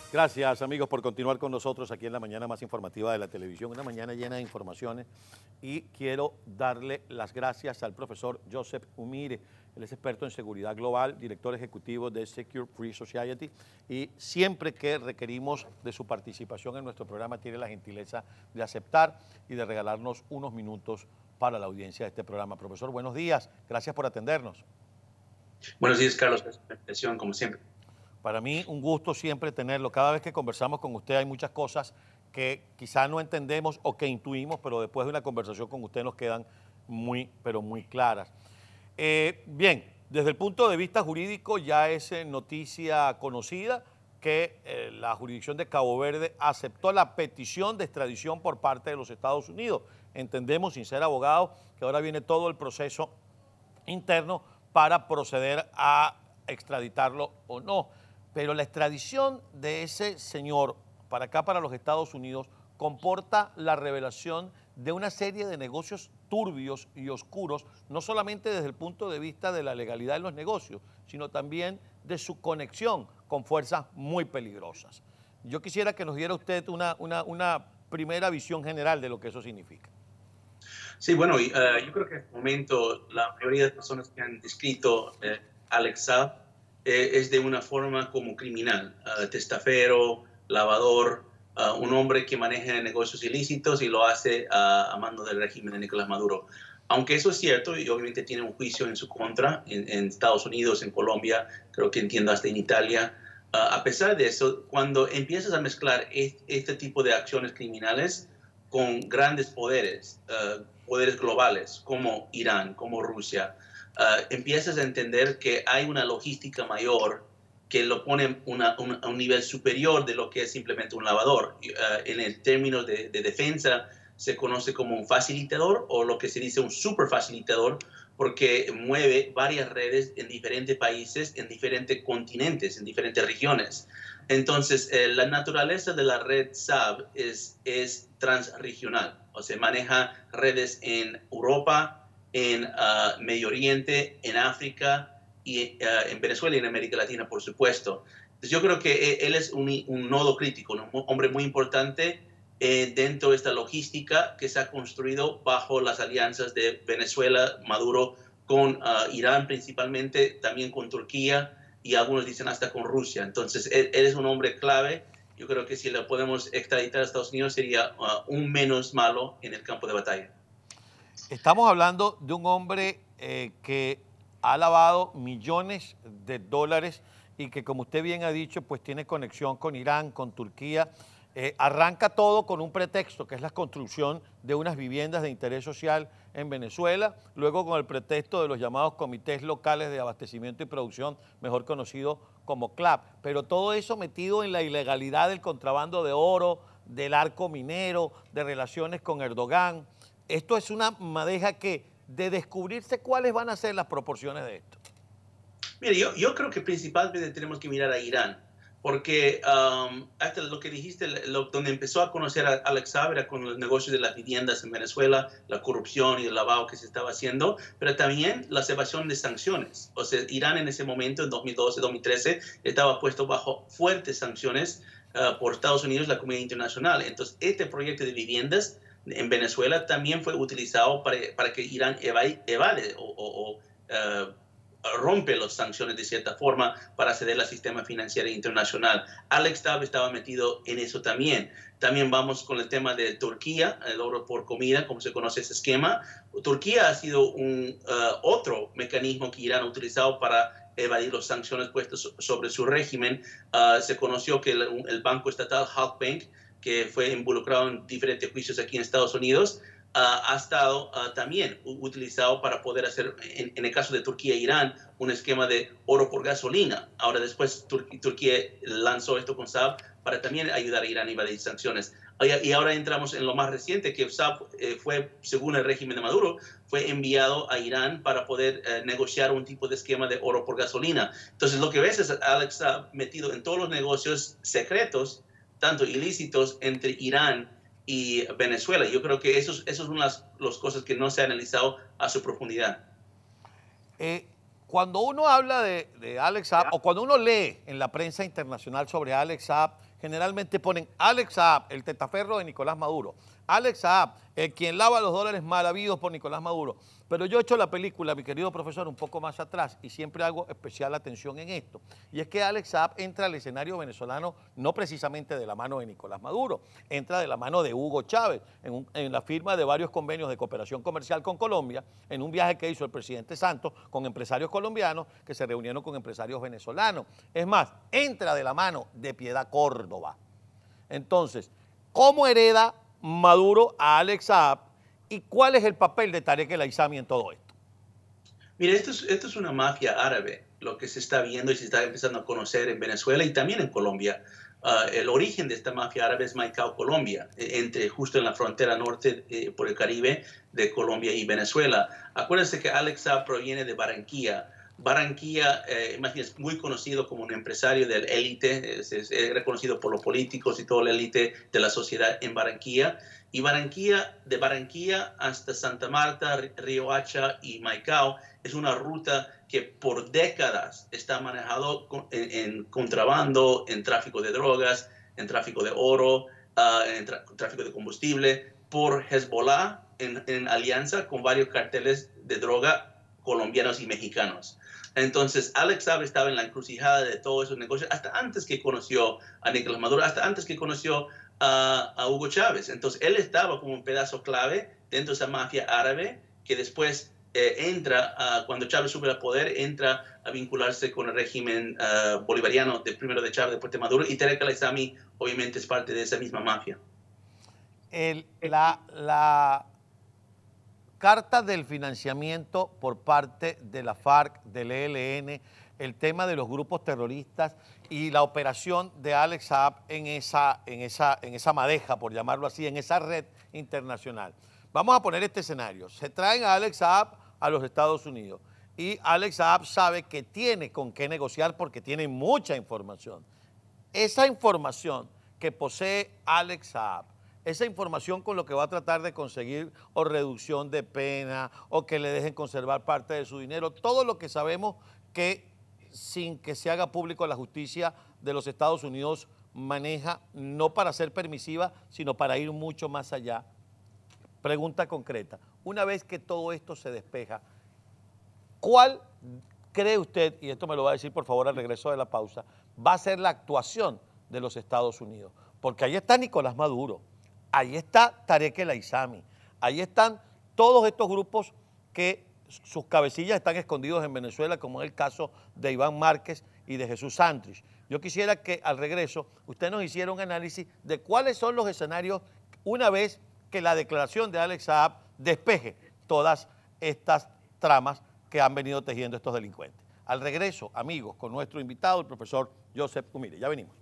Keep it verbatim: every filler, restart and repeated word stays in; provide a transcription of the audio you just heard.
Gracias, amigos, por continuar con nosotros aquí en la mañana más informativa de la televisión, una mañana llena de informaciones, y quiero darle las gracias al profesor Joseph Umire. Él es experto en seguridad global, director ejecutivo de Secure Free Society, y siempre que requerimos de su participación en nuestro programa tiene la gentileza de aceptar y de regalarnos unos minutos para la audiencia de este programa. Profesor, buenos días, gracias por atendernos. Buenos días, Carlos, por la invitación, como siempre. Para mí un gusto siempre tenerlo. Cada vez que conversamos con usted hay muchas cosas que quizás no entendemos o que intuimos, pero después de una conversación con usted nos quedan muy, pero muy claras. Eh, bien, desde el punto de vista jurídico ya es eh, noticia conocida que eh, la jurisdicción de Cabo Verde aceptó la petición de extradición por parte de los Estados Unidos. Entendemos, sin ser abogados, que ahora viene todo el proceso interno para proceder a extraditarlo o no. Pero la extradición de ese señor para acá, para los Estados Unidos, comporta la revelación de una serie de negocios turbios y oscuros, no solamente desde el punto de vista de la legalidad de los negocios, sino también de su conexión con fuerzas muy peligrosas. Yo quisiera que nos diera usted una, una, una primera visión general de lo que eso significa. Sí, bueno, uh, yo creo que en este momento la mayoría de las personas que han descrito eh, Alex Saab eh, es de una forma como criminal, uh, testafero, lavador, uh, un hombre que maneja negocios ilícitos y lo hace uh, a mando del régimen de Nicolás Maduro. Aunque eso es cierto, y obviamente tiene un juicio en su contra en, en Estados Unidos, en Colombia, creo que entiendo hasta en Italia. Uh, a pesar de eso, cuando empiezas a mezclar este, este tipo de acciones criminales con grandes poderes, uh, poderes globales como Irán, como Rusia, uh, empiezas a entender que hay una logística mayor que lo pone una, una, a un nivel superior de lo que es simplemente un lavador. Uh, en el término de, de defensa se conoce como un facilitador o lo que se dice un super facilitador, porque mueve varias redes en diferentes países, en diferentes continentes, en diferentes regiones. Entonces, eh, la naturaleza de la red Saab es, es transregional, o sea, maneja redes en Europa, en uh, Medio Oriente, en África, y uh, en Venezuela y en América Latina, por supuesto. Entonces, yo creo que él es un, un nodo crítico, un hombre muy importante eh, dentro de esta logística que se ha construido bajo las alianzas de Venezuela, Maduro, con uh, Irán principalmente, también con Turquía, y algunos dicen hasta con Rusia. Entonces, él, él es un hombre clave. Yo creo que si lo podemos extraditar a Estados Unidos sería uh, un menos malo en el campo de batalla. Estamos hablando de un hombre eh, que ha lavado millones de dólares y que, como usted bien ha dicho, pues tiene conexión con Irán, con Turquía. Eh, arranca todo con un pretexto, que es la construcción de unas viviendas de interés social en Venezuela, luego con el pretexto de los llamados comités locales de abastecimiento y producción, mejor conocido como CLAP, pero todo eso metido en la ilegalidad del contrabando de oro, del arco minero, de relaciones con Erdogan. Esto es una madeja que, de descubrirse cuáles van a ser las proporciones de esto. Mire, yo, yo creo que principalmente tenemos que mirar a Irán, porque um, hasta lo que dijiste, lo, donde empezó a conocer a Alex Saab era con los negocios de las viviendas en Venezuela, la corrupción y el lavado que se estaba haciendo, pero también la evasión de sanciones. O sea, Irán en ese momento, en dos mil doce, dos mil trece, estaba puesto bajo fuertes sanciones uh, por Estados Unidos, la comunidad internacional. Entonces, este proyecto de viviendas en Venezuela también fue utilizado para, para que Irán evade, evade o, o, o uh, rompe las sanciones de cierta forma para acceder al sistema financiero internacional. Alex Saab estaba metido en eso también. También vamos con el tema de Turquía, el oro por comida, como se conoce ese esquema. Turquía ha sido un uh, otro mecanismo que Irán ha utilizado para evadir las sanciones puestas sobre su régimen. Uh, se conoció que el, el banco estatal Halkbank, que fue involucrado en diferentes juicios aquí en Estados Unidos, Uh, ha estado uh, también utilizado para poder hacer, en, en el caso de Turquía e Irán, un esquema de oro por gasolina. Ahora después Tur Turquía lanzó esto con Saab para también ayudar a Irán a evadir sanciones. Y ahora entramos en lo más reciente, que Saab eh, fue, según el régimen de Maduro, fue enviado a Irán para poder eh, negociar un tipo de esquema de oro por gasolina. Entonces lo que ves es a Alex Saab metido en todos los negocios secretos, tanto ilícitos, entre Irán y Venezuela. Yo creo que eso, eso es una de las, las cosas que no se ha analizado a su profundidad. Eh, cuando uno habla de, de Alex Saab, o cuando uno lee en la prensa internacional sobre Alex Saab, generalmente ponen Alex Saab, el testaferro de Nicolás Maduro, Alex Saab, el quien lava los dólares mal habidos por Nicolás Maduro. Pero yo he hecho la película, mi querido profesor, un poco más atrás y siempre hago especial atención en esto. Y es que Alex Saab entra al escenario venezolano no precisamente de la mano de Nicolás Maduro, entra de la mano de Hugo Chávez, en, un, en la firma de varios convenios de cooperación comercial con Colombia, en un viaje que hizo el presidente Santos con empresarios colombianos que se reunieron con empresarios venezolanos. Es más, entra de la mano de Piedad Córdoba. Entonces, ¿cómo hereda Maduro a Alex Saab y cuál es el papel de Tarek El Aissami en todo esto? Mire, esto es, esto es una mafia árabe, lo que se está viendo y se está empezando a conocer en Venezuela y también en Colombia. Uh, el origen de esta mafia árabe es Maicao, Colombia, entre, justo en la frontera norte eh, por el Caribe de Colombia y Venezuela. Acuérdense que Alex Saab proviene de Barranquilla. Barranquilla, eh, es muy conocido como un empresario del élite, es, es, es reconocido por los políticos y toda la élite de la sociedad en Barranquilla. Y Barranquilla, de Barranquilla hasta Santa Marta, Río Hacha y Maicao, es una ruta que por décadas está manejado en, en contrabando, en tráfico de drogas, en tráfico de oro, uh, en tráfico de combustible, por Hezbollah, en, en alianza con varios carteles de droga colombianos y mexicanos. Entonces, Alex Saab estaba en la encrucijada de todos esos negocios hasta antes que conoció a Nicolás Maduro, hasta antes que conoció a, a Hugo Chávez. Entonces, él estaba como un pedazo clave dentro de esa mafia árabe que después eh, entra, uh, cuando Chávez sube al poder, entra a vincularse con el régimen uh, bolivariano de primero de Chávez, después de Maduro, y Tarek El Aissami obviamente es parte de esa misma mafia. El, la... la... Carta del financiamiento por parte de la FARC, del E L N, el tema de los grupos terroristas y la operación de Alex Saab en esa, en, esa, en esa madeja, por llamarlo así, en esa red internacional. Vamos a poner este escenario. Se traen a Alex Saab a los Estados Unidos y Alex Saab sabe que tiene con qué negociar porque tiene mucha información. Esa información que posee Alex Saab, esa información con lo que va a tratar de conseguir o reducción de pena o que le dejen conservar parte de su dinero, todo lo que sabemos que sin que se haga público la justicia de los Estados Unidos maneja, no para ser permisiva, sino para ir mucho más allá. Pregunta concreta, una vez que todo esto se despeja, ¿cuál cree usted, y esto me lo va a decir por favor al regreso de la pausa, va a ser la actuación de los Estados Unidos? Porque ahí está Nicolás Maduro, ahí está Tarek El Aissami, ahí están todos estos grupos que sus cabecillas están escondidos en Venezuela, como es el caso de Iván Márquez y de Jesús Santrich. Yo quisiera que al regreso usted nos hiciera un análisis de cuáles son los escenarios una vez que la declaración de Alex Saab despeje todas estas tramas que han venido tejiendo estos delincuentes. Al regreso, amigos, con nuestro invitado, el profesor Joseph Umire. Ya venimos.